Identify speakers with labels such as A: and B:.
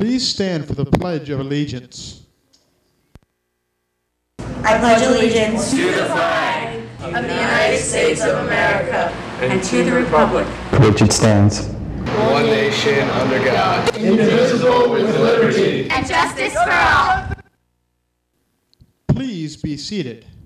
A: Please stand for the Pledge of Allegiance.
B: I pledge allegiance
C: to the flag of the United States of America and to the republic
D: for which it stands,
E: one nation under God,
F: indivisible with liberty
G: and justice for all.
A: Please be seated.